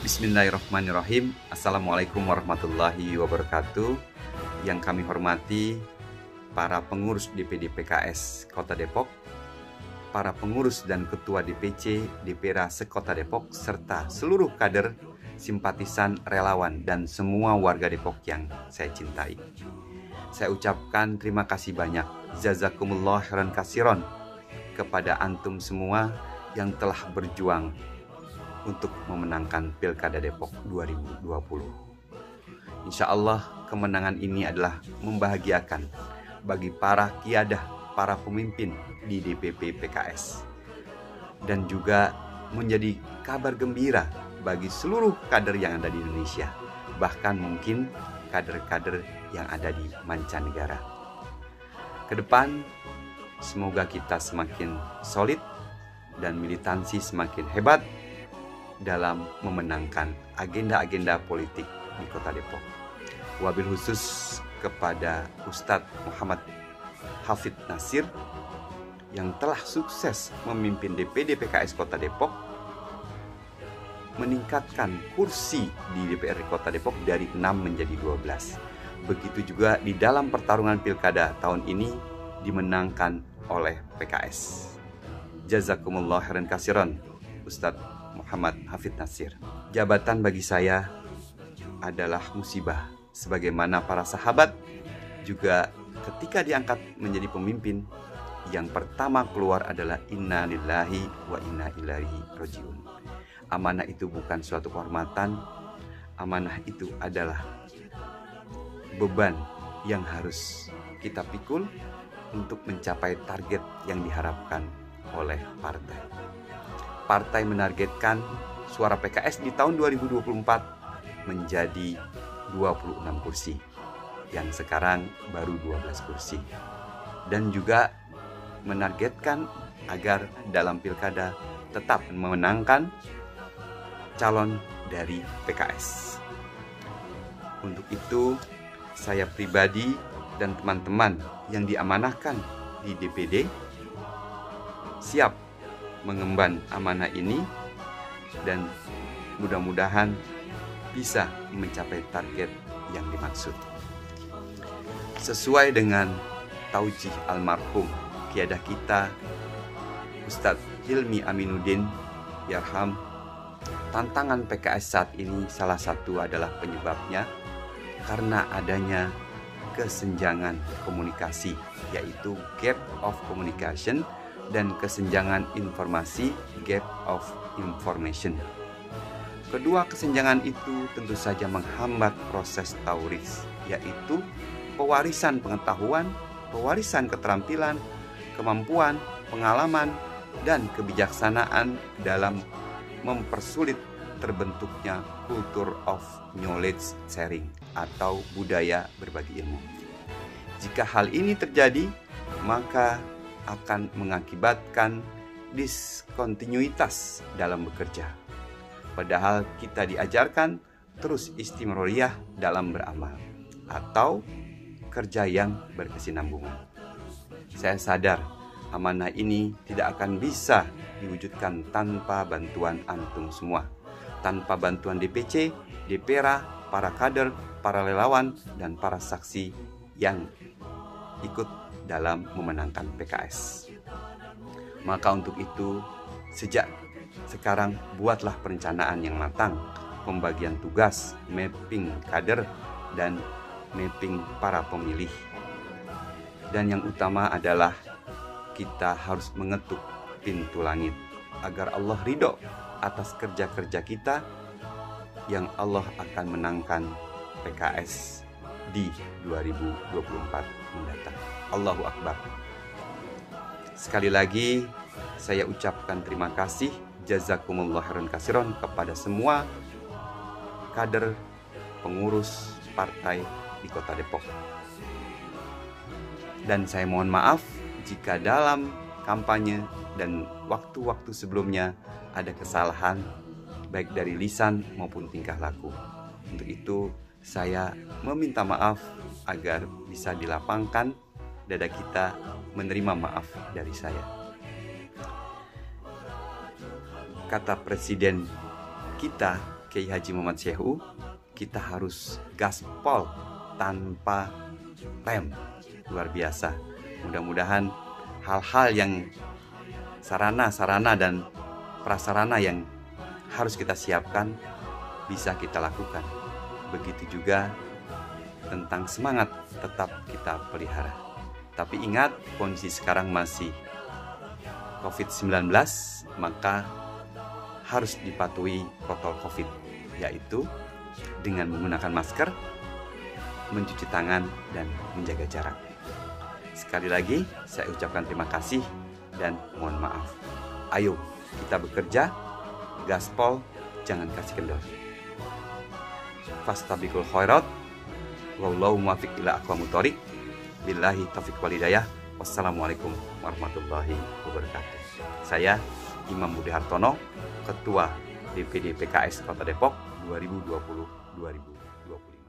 Bismillahirrahmanirrahim. Assalamualaikum warahmatullahi wabarakatuh. Yang kami hormati para pengurus DPD PKS Kota Depok, para pengurus dan ketua DPC DPRA se-Kota Depok, serta seluruh kader, simpatisan, relawan, dan semua warga Depok yang saya cintai. Saya ucapkan terima kasih banyak, jazakumullah khairan katsiran, kepada antum semua yang telah berjuang untuk memenangkan Pilkada Depok 2020. Insya Allah kemenangan ini adalah membahagiakan bagi para kiadah, para pemimpin di DPP PKS, dan juga menjadi kabar gembira bagi seluruh kader yang ada di Indonesia, bahkan mungkin kader-kader yang ada di mancanegara. Kedepan semoga kita semakin solid dan militansi semakin hebat dalam memenangkan agenda-agenda politik di Kota Depok. Wabil khusus kepada Ustadz Muhammad Hafid Nasir yang telah sukses memimpin DPD PKS Kota Depok, meningkatkan kursi di DPR Kota Depok dari 6 menjadi 12. Begitu juga di dalam pertarungan pilkada tahun ini dimenangkan oleh PKS. Jazakumullah khairan katsiran, Ustadz Muhammad Hafid Nasir. Jabatan bagi saya adalah musibah. Sebagaimana para sahabat juga ketika diangkat menjadi pemimpin, yang pertama keluar adalah inna lillahi wa inna ilaihi rajiun. Amanah itu bukan suatu kehormatan, amanah itu adalah beban yang harus kita pikul untuk mencapai target yang diharapkan oleh partai. Partai menargetkan suara PKS di tahun 2024 menjadi 26 kursi, yang sekarang baru 12 kursi. Dan juga menargetkan agar dalam pilkada tetap memenangkan calon dari PKS. Untuk itu, saya pribadi dan teman-teman yang diamanahkan di DPD siap mengemban amanah ini dan mudah-mudahan bisa mencapai target yang dimaksud. Sesuai dengan taujih almarhum kiadah kita Ustadz Hilmi Aminuddin Yarham, tantangan PKS saat ini salah satu adalah penyebabnya karena adanya kesenjangan komunikasi, yaitu gap of communication, dan kesenjangan informasi, gap of information. Kedua kesenjangan itu tentu saja menghambat proses tauris, yaitu pewarisan pengetahuan, pewarisan keterampilan, kemampuan, pengalaman, dan kebijaksanaan dalam mempersulit terbentuknya culture of knowledge sharing atau budaya berbagi ilmu. Jika hal ini terjadi, maka akan mengakibatkan diskontinuitas dalam bekerja. Padahal kita diajarkan terus istimroriyah dalam beramal atau kerja yang berkesinambungan. Saya sadar amanah ini tidak akan bisa diwujudkan tanpa bantuan antum semua, tanpa bantuan DPC, DPRA, para kader, para relawan, dan para saksi yang ikut dalam memenangkan PKS. Maka untuk itu, sejak sekarang buatlah perencanaan yang matang, pembagian tugas, mapping kader, dan mapping para pemilih. Dan yang utama adalah kita harus mengetuk pintu langit agar Allah ridho atas kerja-kerja kita, yang Allah akan menangkan PKS di 2024 mendatang. Allahu Akbar. Sekali lagi saya ucapkan terima kasih, jazakumullah khairan katsiran, kepada semua kader pengurus partai di Kota Depok. Dan saya mohon maaf jika dalam kampanye dan waktu-waktu sebelumnya ada kesalahan baik dari lisan maupun tingkah laku. Untuk itu saya meminta maaf agar bisa dilapangkan dada kita menerima maaf dari saya. Kata presiden kita Kiai Haji Muhammad Syekhu, kita harus gaspol tanpa rem. Luar biasa. Mudah-mudahan hal-hal yang sarana dan prasarana yang harus kita siapkan bisa kita lakukan. Begitu juga tentang semangat tetap kita pelihara. Tapi ingat, kondisi sekarang masih COVID-19, maka harus dipatuhi protokol COVID, yaitu dengan menggunakan masker, mencuci tangan, dan menjaga jarak. Sekali lagi, saya ucapkan terima kasih dan mohon maaf. Ayo, kita bekerja, gaspol, jangan kasih kendor. Fastabiqul khairat, wallahu muwaffiq ila aqwamit thoriq. Billahi taufiq wal hidayah. Wassalamualaikum warahmatullahi wabarakatuh. Saya Imam Budi Hartono, Ketua DPD PKS Kota Depok 2020-2025.